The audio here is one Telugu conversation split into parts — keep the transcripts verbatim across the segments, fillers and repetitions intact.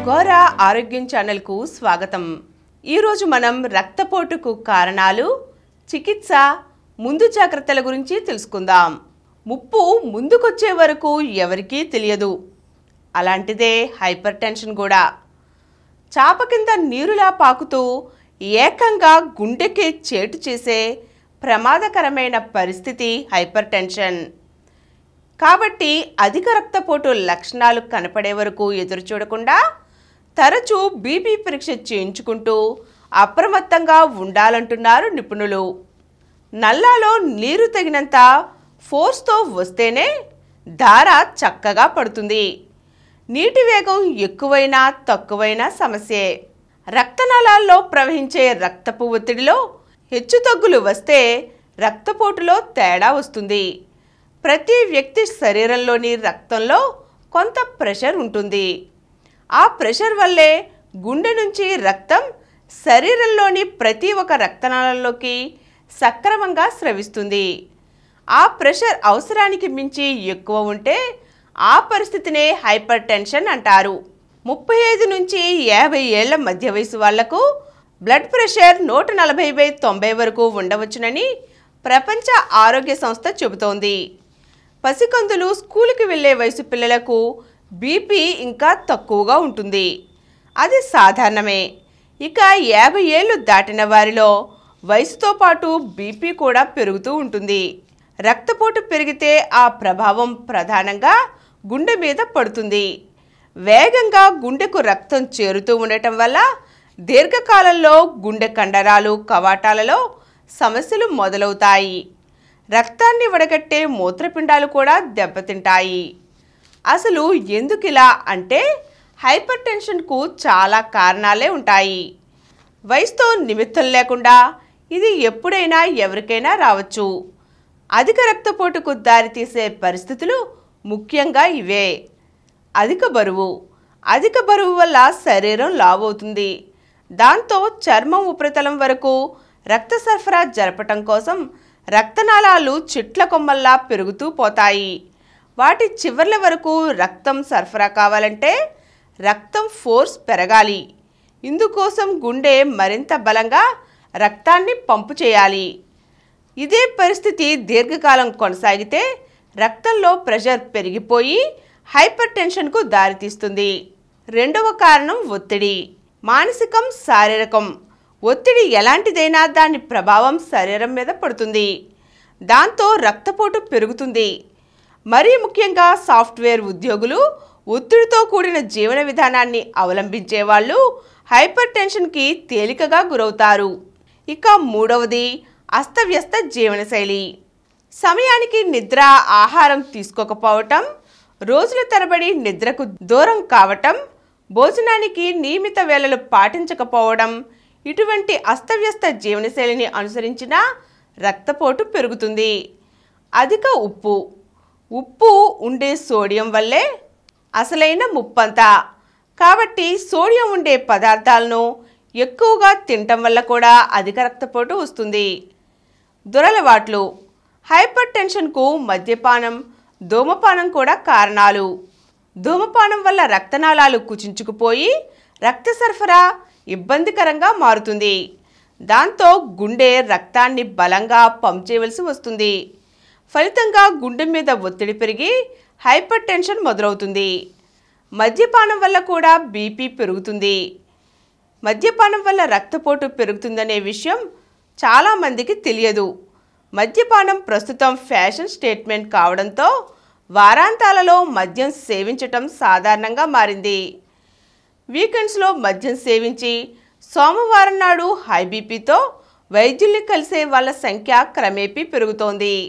గోరా ఆరోగ్యం ఛానల్కు స్వాగతం. ఈరోజు మనం రక్తపోటుకు కారణాలు, చికిత్స, ముందు జాగ్రత్తల గురించి తెలుసుకుందాం. ముప్పు ముందుకొచ్చే వరకు ఎవరికీ తెలియదు. అలాంటిదే హైపర్ టెన్షన్ కూడా. చాప కింద నీరులా పాకుతూ ఏకంగా గుండెకే చేటు చేసే ప్రమాదకరమైన పరిస్థితి హైపర్ టెన్షన్. కాబట్టి అధిక రక్తపోటు లక్షణాలు కనపడే వరకు ఎదురు చూడకుండా తరచూ బీపీ పరీక్ష చేయించుకుంటూ అప్రమత్తంగా ఉండాలంటున్నారు నిపుణులు. నల్లాలో నీరు తగినంత ఫోర్స్తో వస్తేనే ధార చక్కగా పడుతుంది. నీటి వేగం ఎక్కువైనా తక్కువైనా సమస్యే. రక్తనాళాల్లో ప్రవహించే రక్తపు ఒత్తిడిలో హెచ్చుతగ్గులు వస్తే రక్తపోటులో తేడా వస్తుంది. ప్రతి వ్యక్తి శరీరంలోని రక్తంలో కొంత ప్రెషర్ ఉంటుంది. ఆ ప్రెషర్ వల్లే గుండె నుంచి రక్తం శరీరంలోని ప్రతి ఒక్క రక్తనాళంలోకి సక్రమంగా స్రవిస్తుంది. ఆ ప్రెషర్ అవసరానికి మించి ఎక్కువ ఉంటే ఆ పరిస్థితినే హైపర్ టెన్షన్ అంటారు. ముప్పై ఐదు నుంచి యాభై ఏళ్ల మధ్య వయసు వాళ్లకు బ్లడ్ ప్రెషర్ నూట నలభై బై తొంభై వరకు ఉండవచ్చునని ప్రపంచ ఆరోగ్య సంస్థ చెబుతోంది. పసికందులు, స్కూలుకి వెళ్లే వయసు పిల్లలకు బీపీ ఇంకా తక్కువగా ఉంటుంది. అది సాధారణమే. ఇక యాభై ఏళ్ళు దాటిన వారిలో వయసుతో పాటు బీపీ కూడా పెరుగుతూ ఉంటుంది. రక్తపోటు పెరిగితే ఆ ప్రభావం ప్రధానంగా గుండె మీద పడుతుంది. వేగంగా గుండెకు రక్తం చేరుతూ ఉండటం వల్ల దీర్ఘకాలంలో గుండె కండరాలు, కవాటాలలో సమస్యలు మొదలవుతాయి. రక్తాన్ని వడగట్టే మూత్రపిండాలు కూడా దెబ్బతింటాయి. అసలు ఎందుకిలా అంటే హైపర్ టెన్షన్కు చాలా కారణాలే ఉంటాయి. వయసుతో నిమిత్తం లేకుండా ఇది ఎప్పుడైనా ఎవరికైనా రావచ్చు. అధిక రక్తపోటుకు దారితీసే పరిస్థితులు ముఖ్యంగా ఇవే. అధిక బరువు. అధిక బరువు వల్ల శరీరం లావవుతుంది. దాంతో చర్మం ఉపరితలం వరకు రక్త సరఫరా జరపటం కోసం రక్తనాళాలు చెట్ల కొమ్మల్లా పెరుగుతూ పోతాయి. వాటి చివర్ల వరకు రక్తం సరఫరా కావాలంటే రక్తం ఫోర్స్ పెరగాలి. ఇందుకోసం గుండె మరింత బలంగా రక్తాన్ని పంపు చేయాలి. ఇదే పరిస్థితి దీర్ఘకాలం కొనసాగితే రక్తంలో ప్రెషర్ పెరిగిపోయి హైపర్ టెన్షన్కు దారితీస్తుంది. రెండవ కారణం ఒత్తిడి. మానసికం, శారీరకం. ఒత్తిడి ఎలాంటిదైనా దాని ప్రభావం శరీరం మీద పడుతుంది. దాంతో రక్తపోటు పెరుగుతుంది. మరీ ముఖ్యంగా సాఫ్ట్వేర్ ఉద్యోగులు, ఒత్తిడితో కూడిన జీవన విధానాన్ని అవలంబించే వాళ్ళు హైపర్ టెన్షన్కి తేలికగా గురవుతారు. ఇక మూడవది అస్తవ్యస్త జీవనశైలి. సమయానికి నిద్ర, ఆహారం తీసుకోకపోవటం, రోజుల తరబడి నిద్రకు దూరం కావటం, భోజనానికి నియమిత వేళలు పాటించకపోవడం, ఇటువంటి అస్తవ్యస్త జీవనశైలిని అనుసరించిన రక్తపోటు పెరుగుతుంది. అధిక ఉప్పు. ఉప్పు ఉండే సోడియం వల్లే అసలైన ముప్పంతా. కాబట్టి సోడియం ఉండే పదార్థాలను ఎక్కువగా తినటం వల్ల కూడా అధిక రక్తపోటు వస్తుంది. దురలవాట్లు. హైపర్ టెన్షన్కు మద్యపానం, ధూమపానం కూడా కారణాలు. ధూమపానం వల్ల రక్తనాళాలు కుచించుకుపోయి రక్త సరఫరా ఇబ్బందికరంగా మారుతుంది. దాంతో గుండె రక్తాన్ని బలంగా పంప్ చేయవలసి వస్తుంది. ఫలితంగా గుండె మీద ఒత్తిడి పెరిగి హైపర్ టెన్షన్ మొదలవుతుంది. మద్యపానం వల్ల కూడా బీపీ పెరుగుతుంది. మద్యపానం వల్ల రక్తపోటు పెరుగుతుందనే విషయం చాలామందికి తెలియదు. మద్యపానం ప్రస్తుతం ఫ్యాషన్ స్టేట్మెంట్ కావడంతో వారాంతాలలో మద్యం సేవించటం సాధారణంగా మారింది. వీకెండ్స్లో మద్యం సేవించి సోమవారం నాడు హై బీపీతో వైద్యుల్ని కలిసే వాళ్ళ సంఖ్య క్రమేపీ పెరుగుతోంది.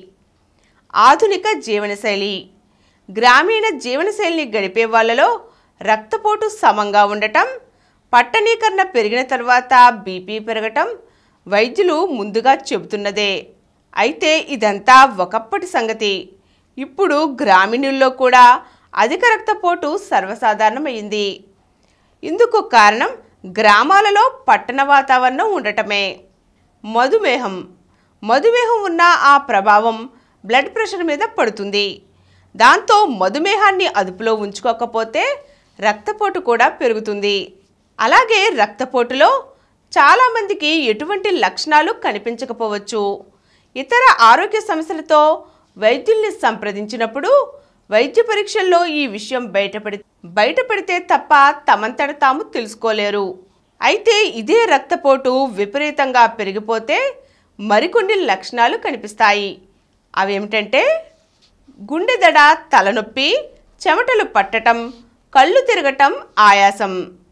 ఆధునిక జీవనశైలి. గ్రామీణ జీవనశైలిని గడిపే వాళ్ళలో రక్తపోటు సమంగా ఉండటం, పట్టణీకరణ పెరిగిన తర్వాత బీపీ పెరగటం వైద్యులు ముందుగా చెబుతున్నదే. అయితే ఇదంతా ఒకప్పటి సంగతి. ఇప్పుడు గ్రామీణుల్లో కూడా అధిక రక్తపోటు సర్వసాధారణమైంది. ఇందుకు కారణం గ్రామాలలో పట్టణ వాతావరణం ఉండటమే. మధుమేహం. మధుమేహం ఉన్న ఆ ప్రభావం బ్లడ్ ప్రెషర్ మీద పడుతుంది. దాంతో మధుమేహాన్ని అదుపులో ఉంచుకోకపోతే రక్తపోటు కూడా పెరుగుతుంది. అలాగే రక్తపోటులో చాలామందికి ఎటువంటి లక్షణాలు కనిపించకపోవచ్చు. ఇతర ఆరోగ్య సమస్యలతో వైద్యుల్ని సంప్రదించినప్పుడు వైద్య పరీక్షల్లో ఈ విషయం బయటపడి బయటపడితే తప్ప తమంతట తాము తెలుసుకోలేరు. అయితే ఇదే రక్తపోటు విపరీతంగా పెరిగిపోతే మరికొన్ని లక్షణాలు కనిపిస్తాయి. అవేమిటంటే గుండె దడ, తలనొప్పి, చెమటలు పట్టటం, కళ్ళు తిరగటం, ఆయాసం.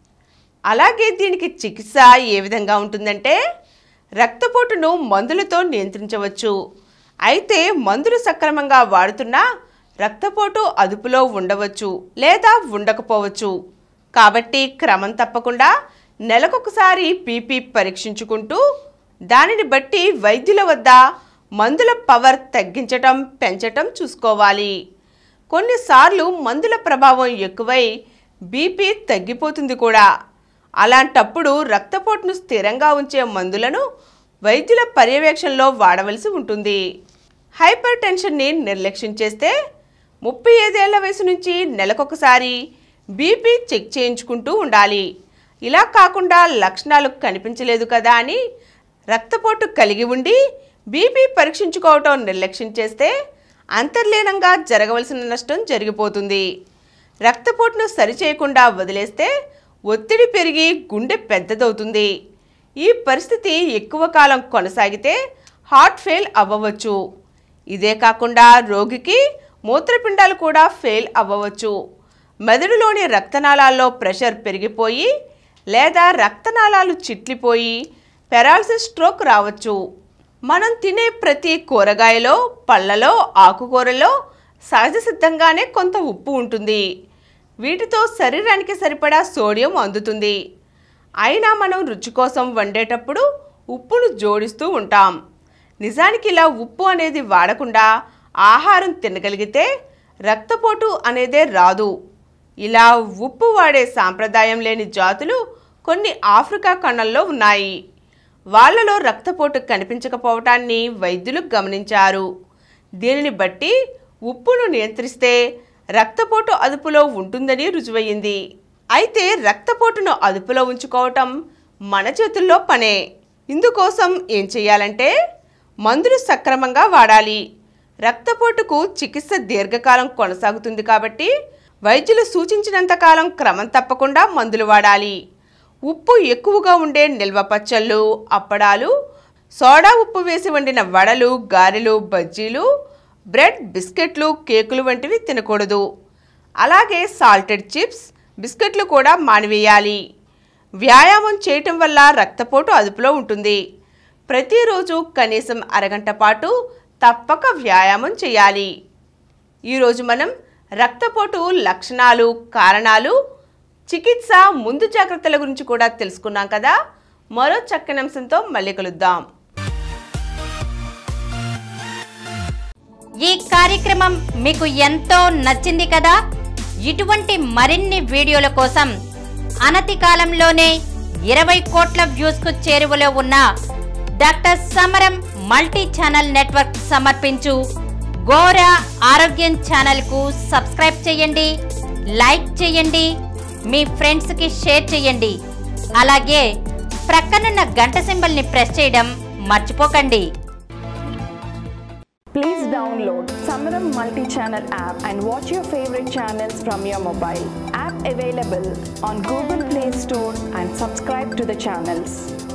అలాగే దీనికి చికిత్స ఏ విధంగా ఉంటుందంటే రక్తపోటును మందులతో నియంత్రించవచ్చు. అయితే మందులు సక్రమంగా వాడుతున్నా రక్తపోటు అదుపులో ఉండవచ్చు లేదా ఉండకపోవచ్చు. కాబట్టి క్రమం తప్పకుండా నెలకొకసారి బీపీ పరీక్షించుకుంటూ దానిని బట్టి వైద్యుల వద్ద మందుల పవర్ తగ్గించటం, పెంచటం చూసుకోవాలి. కొన్నిసార్లు మందుల ప్రభావం ఎక్కువై బీపీ తగ్గిపోతుంది కూడా. అలాంటప్పుడు రక్తపోటును స్థిరంగా ఉంచే మందులను వైద్యుల పర్యవేక్షణలో వాడవలసి ఉంటుంది. హైపర్ టెన్షన్ని నిర్లక్ష్యం చేస్తే ముప్పై ఐదేళ్ల వయసు నుంచి నెలకొకసారి బీపీ చెక్ చేయించుకుంటూ ఉండాలి. ఇలా కాకుండా లక్షణాలు కనిపించలేదు కదా అని రక్తపోటు కలిగి ఉండి బీపీ పరీక్షించుకోవటం నిర్లక్ష్యం చేస్తే అంతర్లీనంగా జరగవలసిన నష్టం జరిగిపోతుంది. రక్తపోటును సరిచేయకుండా వదిలేస్తే ఒత్తిడి పెరిగి గుండె పెద్దదవుతుంది. ఈ పరిస్థితి ఎక్కువ కాలం కొనసాగితే హార్ట్ ఫెయిల్ అవ్వవచ్చు. ఇదే కాకుండా రోగికి మూత్రపిండాలు కూడా ఫెయిల్ అవ్వవచ్చు. మెదడులోని రక్తనాళాల్లో ప్రెషర్ పెరిగిపోయి లేదా రక్తనాళాలు చిట్లిపోయి పెరాలసిస్, స్ట్రోక్ రావచ్చు. మనం తినే ప్రతి కూరగాయలో, పళ్ళలో, ఆకుకూరలో సహజ సిద్ధంగానే కొంత ఉప్పు ఉంటుంది. వీటితో శరీరానికి సరిపడా సోడియం అందుతుంది. అయినా మనం రుచి కోసం వండేటప్పుడు ఉప్పును జోడిస్తూ ఉంటాం. నిజానికి ఇలా ఉప్పు అనేది వాడకుండా ఆహారం తినగలిగితే రక్తపోటు అనేదే రాదు. ఇలా ఉప్పు వాడే సాంప్రదాయం లేని జాతులు కొన్ని ఆఫ్రికా ఖండంలో ఉన్నాయి. వాళ్ళలో రక్తపోటు కనిపించకపోవటాన్ని వైద్యులు గమనించారు. దీనిని బట్టి ఉప్పును నియంత్రిస్తే రక్తపోటు అదుపులో ఉంటుందని రుజువయ్యింది. అయితే రక్తపోటును అదుపులో ఉంచుకోవటం మన చేతుల్లో పనే. ఇందుకోసం ఏం చేయాలంటే మందులు సక్రమంగా వాడాలి. రక్తపోటుకు చికిత్స దీర్ఘకాలం కొనసాగుతుంది కాబట్టి వైద్యులు సూచించినంతకాలం క్రమం తప్పకుండా మందులు వాడాలి. ఉప్పు ఎక్కువగా ఉండే నిల్వ పచ్చళ్ళు, అప్పడాలు, సోడా ఉప్పు వేసి వండిన వడలు, గారెలు, బజ్జీలు, బ్రెడ్, బిస్కెట్లు, కేకులు వంటివి తినకూడదు. అలాగే సాల్టెడ్ చిప్స్, బిస్కెట్లు కూడా మానివేయాలి. వ్యాయామం చేయటం వల్ల రక్తపోటు అదుపులో ఉంటుంది. ప్రతిరోజు కనీసం అరగంట పాటు తప్పక వ్యాయామం చేయాలి. ఈరోజు మనం రక్తపోటు లక్షణాలు, కారణాలు, చికిత్స, ముందు జాగ్రత్తల గురించి కూడా తెలుసుకున్నాం కదా. మరో చక్కని అంశంతో మళ్ళీ కలుద్దాం. ఈ కార్యక్రమం మీకు ఎంతో నచ్చింది కదా. ఇటువంటి మరిన్ని వీడియోల కోసం అనతి కాలంలోనే ఇరవై కోట్ల వ్యూస్ కు చేరువలో ఉన్న డాక్టర్ సమరం మల్టీ ఛానల్ నెట్వర్క్ సమర్పించు గోరా ఆరోగ్యం ఛానల్ కు సబ్స్క్రైబ్ చేయండి, లైక్ చేయండి, మీ ఫ్రెండ్స్ కి షేర్ చేయండి. అలాగే ప్రక్కనున్న గంట సింబల్ ని ప్రెస్ చేయడం మర్చిపోకండి. Please download Samaram multi-channel app and watch your favorite channels from your mobile. App available on Google Play Store and subscribe to the channels.